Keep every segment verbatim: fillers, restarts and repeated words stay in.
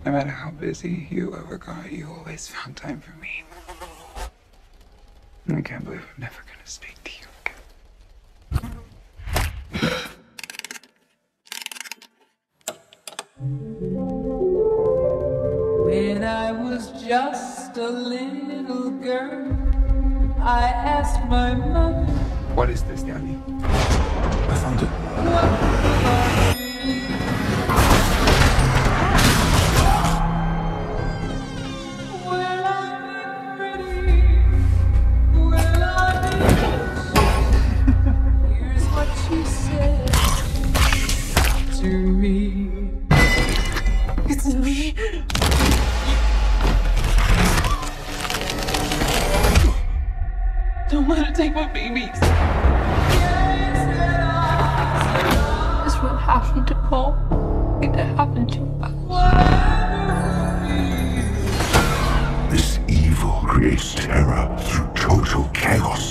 No matter how busy you ever got, you always found time for me. I can't believe I'm never gonna speak to you again. When I was just a little girl, I asked my mother, what is this, Danny? I found it. Will I be pretty? Will I be? Here's what she said to me. It's me. Don't let her take my babies. This will happen to Paul. It happened to us. This evil creates terror through total chaos.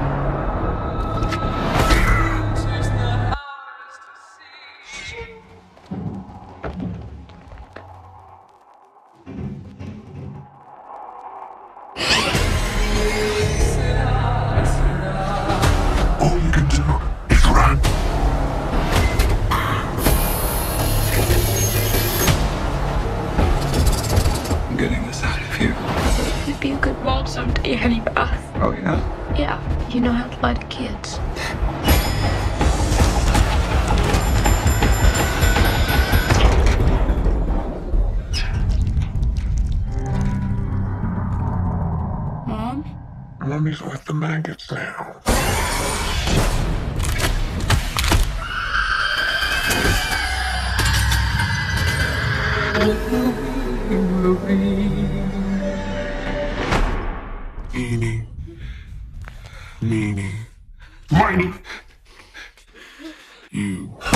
All you can do is run. I'm getting this out of here. You'd be a good mom someday, honey bath. Oh, yeah? Yeah, you know how to lie to kids. Mom? Mommy's with the maggots now. Eeny, meeny, miny. You.